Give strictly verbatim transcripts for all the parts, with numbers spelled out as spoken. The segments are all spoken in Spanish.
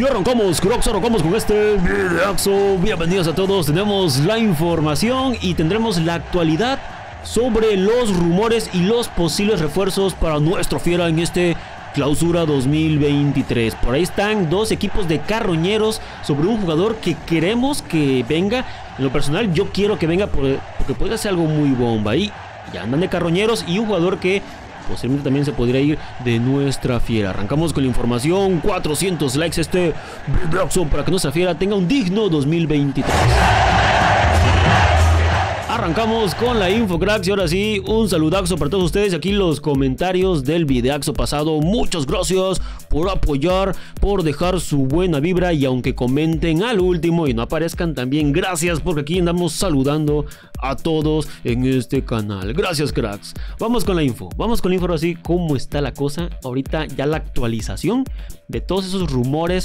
Y arrancamos, cracks, arrancamos con este videazo. Bienvenidos a todos, tenemos la información y tendremos la actualidad sobre los rumores y los posibles refuerzos para nuestro Fiera en este Clausura dos mil veintitrés. Por ahí están dos equipos de carroñeros sobre un jugador que queremos que venga. En lo personal yo quiero que venga porque puede ser algo muy bomba. Y ya andan de carroñeros y un jugador que posiblemente también se podría ir de nuestra Fiera. Arrancamos con la información. cuatrocientos likes este video para que nuestra Fiera tenga un digno dos mil veintitrés. Arrancamos con la info, cracks, y ahora sí, un saludazo para todos ustedes. Aquí los comentarios del videazo pasado. Muchas gracias por apoyar, por dejar su buena vibra, y aunque comenten al último y no aparezcan, también gracias, porque aquí andamos saludando a todos en este canal. Gracias, cracks. Vamos con la info, vamos con la info ahora sí, cómo está la cosa. Ahorita ya la actualización de todos esos rumores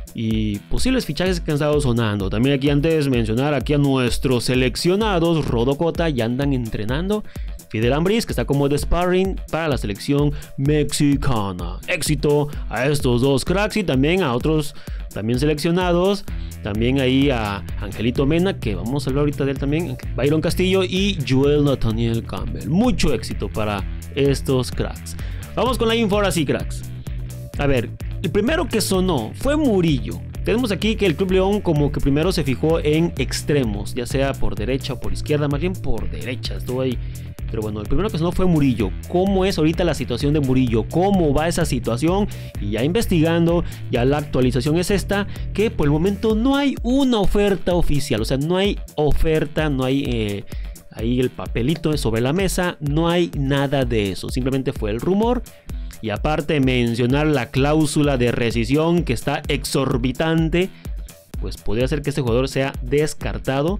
y posibles fichajes que han estado sonando. También aquí antes mencionar aquí a nuestros seleccionados. Rodocota ya andan entrenando. Fidel Ambris, que está como de sparring para la selección mexicana. Éxito a estos dos cracks y también a otros también seleccionados. También ahí a Angelito Mena, que vamos a hablar ahorita de él también. Byron Castillo y Joel Nathaniel Campbell. Mucho éxito para estos cracks. Vamos con la info ahora sí, cracks. A ver, el primero que sonó fue Murillo. Tenemos aquí que el Club León como que primero se fijó en extremos, ya sea por derecha o por izquierda, más bien por derecha, estuvo ahí. Pero bueno, el primero que sonó fue Murillo. ¿Cómo es ahorita la situación de Murillo? ¿Cómo va esa situación? Y ya investigando, ya la actualización es esta, que por el momento no hay una oferta oficial. O sea, no hay oferta, no hay eh, ahí el papelito sobre la mesa, no hay nada de eso. Simplemente fue el rumor. Y aparte mencionar la cláusula de rescisión que está exorbitante, pues podría ser que este jugador sea descartado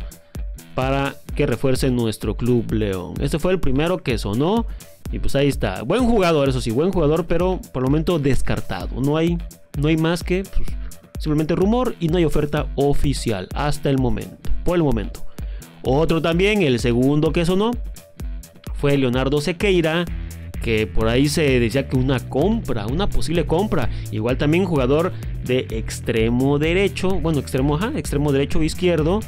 para que refuerce nuestro Club León. Este fue el primero que sonó y pues ahí está. Buen jugador, eso sí, buen jugador, pero por el momento descartado. No hay, no hay más que pues, simplemente rumor y no hay oferta oficial hasta el momento, por el momento. Otro también, el segundo que sonó, fue Leonardo Sequeira, que por ahí se decía que una compra, una posible compra. Igual también jugador de extremo derecho, bueno, extremo, ajá, extremo derecho o izquierdo.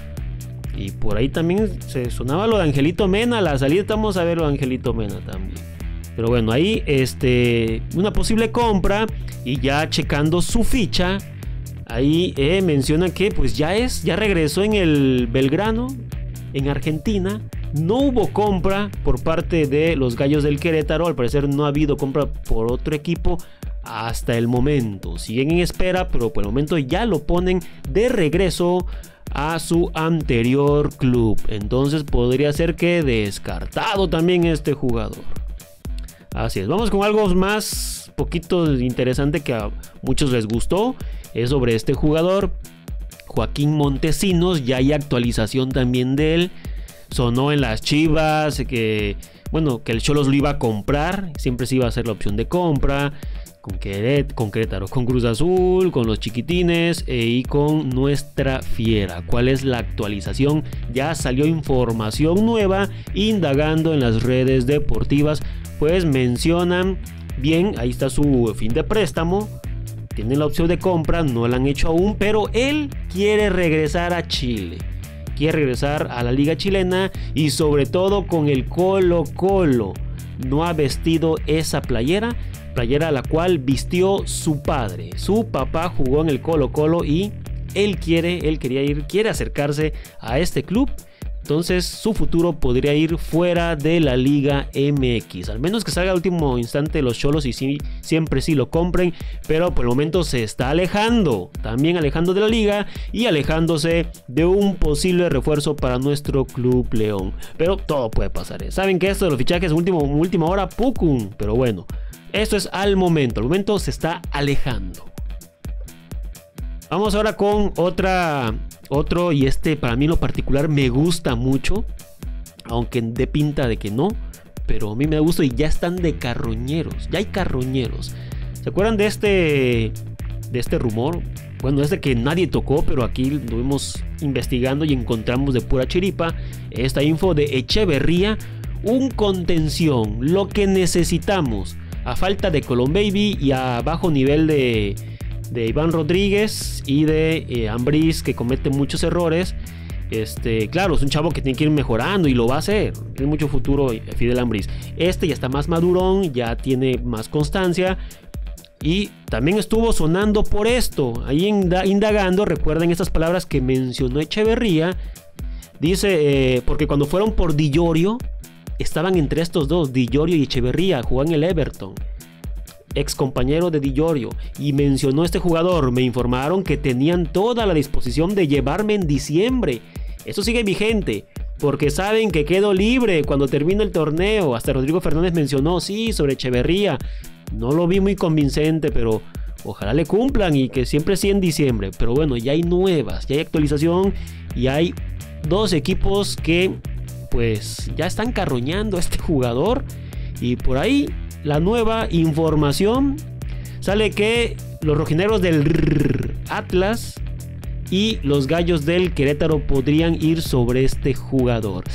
Y por ahí también se sonaba lo de Angelito Mena, la salida, vamos a ver lo de Angelito Mena también. Pero bueno, ahí este, una posible compra y ya checando su ficha, ahí eh, menciona que pues ya es, ya regresó en el Belgrano, en Argentina. No hubo compra por parte de los Gallos del Querétaro. Al parecer no ha habido compra por otro equipo hasta el momento. Siguen en espera, pero por el momento ya lo ponen de regreso a su anterior club. Entonces podría ser que descartado también este jugador. Así es, vamos con algo más poquito interesante que a muchos les gustó. Es sobre este jugador, Joaquín Montesinos. Ya hay actualización también de él. Sonó en las Chivas que, bueno, que el Xolos lo iba a comprar. Siempre se iba a hacer la opción de compra. Con, Queret, con Querétaro, con Cruz Azul, con los Chiquitines eh, y con nuestra Fiera. ¿Cuál es la actualización? Ya salió información nueva indagando en las redes deportivas. Pues mencionan bien, ahí está su fin de préstamo. Tienen la opción de compra, no la han hecho aún, pero él quiere regresar a Chile. Quiere regresar a la liga chilena y sobre todo con el Colo Colo. No ha vestido esa playera, playera la cual vistió su padre. Su papá jugó en el Colo Colo y él quiere, él quería ir, quiere acercarse a este club. Entonces su futuro podría ir fuera de la Liga M X. Al menos que salga al último instante los Xolos y sí, siempre sí lo compren. Pero por el momento se está alejando. También alejando de la liga y alejándose de un posible refuerzo para nuestro Club León. Pero todo puede pasar. ¿eh? Saben que esto de los fichajes último, última hora, pucum. Pero bueno, esto es al momento. Al momento se está alejando. Vamos ahora con otra... Otro, y este para mí en lo particular me gusta mucho, aunque de pinta de que no, pero a mí me gusta y ya están de carroñeros, ya hay carroñeros. ¿Se acuerdan de este, de este rumor? Bueno, es de que nadie tocó, pero aquí lo estuvimos investigando y encontramos de pura chiripa esta info de Echeverría, un contención, lo que necesitamos, a falta de Colón Baby y a bajo nivel de... de Iván Rodríguez y de eh, Ambriz, que comete muchos errores. Este, claro, es un chavo que tiene que ir mejorando y lo va a hacer. Tiene mucho futuro Fidel Ambriz. Este ya está más madurón, ya tiene más constancia. Y también estuvo sonando por esto. Ahí indagando, recuerden estas palabras que mencionó Echeverría. Dice, eh, porque cuando fueron por Di Llorio, estaban entre estos dos, Di Llorio y Echeverría, jugaban en el Everton. Ex compañero de Di Llorio. Y mencionó este jugador. Me informaron que tenían toda la disposición de llevarme en diciembre. Eso sigue vigente, porque saben que quedo libre cuando termine el torneo. Hasta Rodrigo Fernández mencionó, sí, sobre Echeverría. No lo vi muy convincente, pero ojalá le cumplan y que siempre sí en diciembre. Pero bueno, ya hay nuevas, ya hay actualización y hay dos equipos que pues ya están carroñando a este jugador. Y por ahí la nueva información sale que los rojineros del Atlas y los gallos del Querétaro podrían ir sobre este jugador.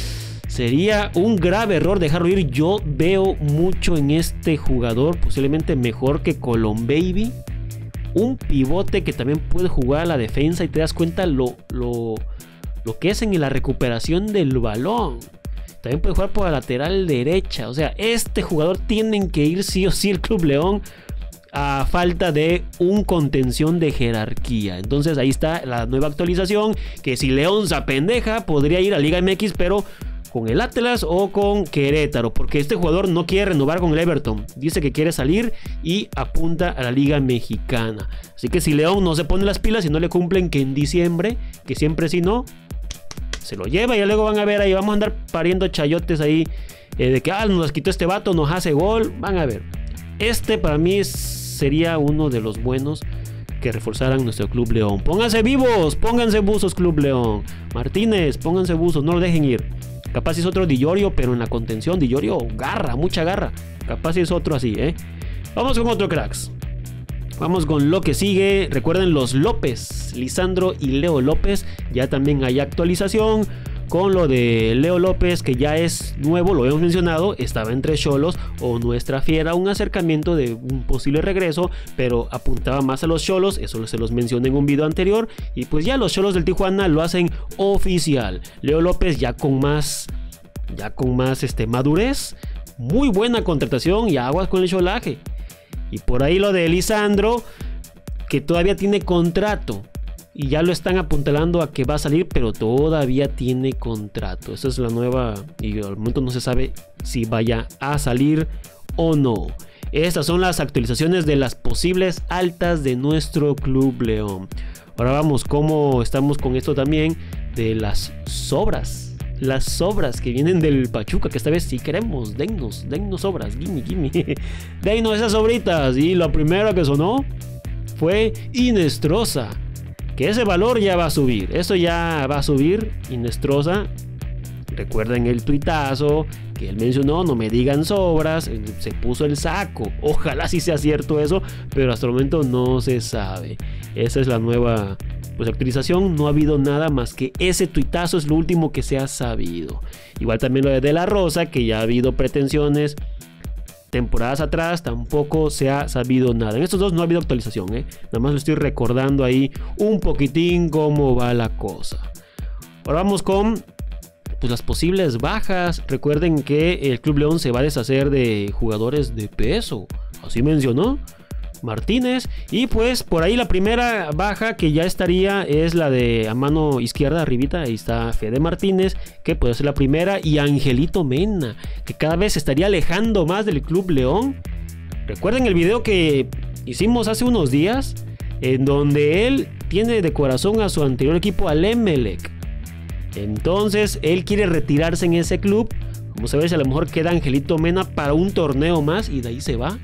Sería un grave error dejarlo ir. Yo veo mucho en este jugador, posiblemente mejor que Colón Baby. Un pivote que también puede jugar a la defensa y te das cuenta lo, lo, lo que es en la recuperación del balón. También puede jugar por la lateral derecha. O sea, este jugador tienen que ir sí o sí el Club León, a falta de un contención de jerarquía. Entonces ahí está la nueva actualización, que si León se apendeja podría ir a Liga M X, pero con el Atlas o con Querétaro, porque este jugador no quiere renovar con el Everton. Dice que quiere salir y apunta a la Liga Mexicana. Así que si León no se pone las pilas y no le cumplen que en diciembre, que siempre si no, se lo lleva y luego van a ver ahí, vamos a andar pariendo chayotes ahí, eh, de que ah, nos quitó este vato, nos hace gol. Van a ver. Este para mí es, sería uno de los buenos que reforzaran nuestro Club León. Pónganse vivos, pónganse buzos Club León. Martínez, pónganse buzos, no lo dejen ir. Capaz es otro Di Llorio, pero en la contención Di Llorio, garra, mucha garra. Capaz es otro así, ¿eh? Vamos con otro cracks. Vamos con lo que sigue. Recuerden los López, Lisandro y Leo López. Ya también hay actualización con lo de Leo López, que ya es nuevo, lo hemos mencionado. Estaba entre Xolos o Nuestra Fiera, un acercamiento de un posible regreso, pero apuntaba más a los Xolos. Eso se los mencioné en un video anterior. Y pues ya los Xolos del Tijuana lo hacen oficial. Leo López ya con más, ya con más este, madurez. Muy buena contratación y aguas con el xolaje. Y por ahí lo de Lisandro, que todavía tiene contrato. Y ya lo están apuntalando a que va a salir, pero todavía tiene contrato. Esa es la nueva, y al momento no se sabe si vaya a salir o no. Estas son las actualizaciones de las posibles altas de nuestro Club León. Ahora vamos, cómo estamos con esto también de las sobras. Las sobras que vienen del Pachuca, que esta vez sí queremos, dennos, dennos sobras, gimme, gimme. Dennos esas sobritas. Y la primera que sonó fue Inestrosa, que ese valor ya va a subir. Eso ya va a subir, Inestrosa. Recuerden el tuitazo que él mencionó, no me digan sobras, se puso el saco. Ojalá sí sea cierto eso, pero hasta el momento no se sabe. Esa es la nueva pues actualización. No ha habido nada más que ese tuitazo, es lo último que se ha sabido. Igual también lo de De La Rosa, que ya ha habido pretensiones temporadas atrás, tampoco se ha sabido nada. En estos dos no ha habido actualización, ¿eh? Nada más lo estoy recordando ahí un poquitín cómo va la cosa. Ahora vamos con pues las posibles bajas. Recuerden que el Club León se va a deshacer de jugadores de peso, así mencionó Martínez. Y pues por ahí la primera baja que ya estaría es la de a mano izquierda arribita. Ahí está Fede Martínez, que puede ser la primera, y Angelito Mena, que cada vez se estaría alejando más del Club León. Recuerden el video que hicimos hace unos días, en donde él tiene de corazón a su anterior equipo, al Emelec. Entonces él quiere retirarse en ese club. Vamos a ver si a lo mejor queda Angelito Mena para un torneo más y de ahí se va,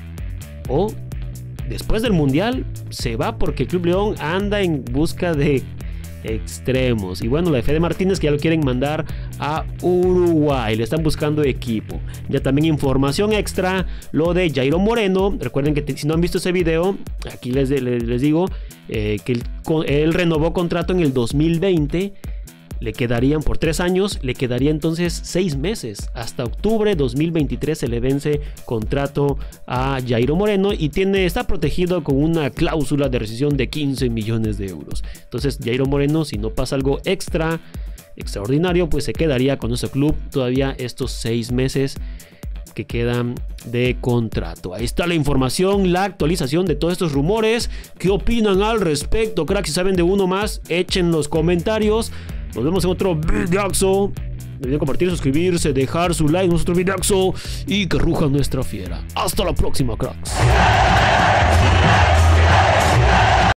o después del Mundial se va, porque el Club León anda en busca de extremos. Y bueno, la de Fede Martínez, que ya lo quieren mandar a Uruguay, le están buscando equipo. Ya también información extra, lo de Jairo Moreno. Recuerden que te, si no han visto ese video, aquí les, les, les digo eh, que él, él renovó contrato en el dos mil veinte. le quedarían por tres años, le quedaría entonces seis meses. Hasta octubre dos mil veintitrés se le vence contrato a Jairo Moreno y tiene, está protegido con una cláusula de rescisión de quince millones de euros. Entonces Jairo Moreno, si no pasa algo extra, extraordinario, pues se quedaría con nuestro club todavía estos seis meses que quedan de contrato. Ahí está la información, la actualización de todos estos rumores. ¿Qué opinan al respecto, crack? Si saben de uno más, echen los comentarios. Nos vemos en otro videaxo. No olviden compartir, suscribirse, dejar su like en nuestro videaxo y que ruja nuestra fiera. Hasta la próxima, cracks.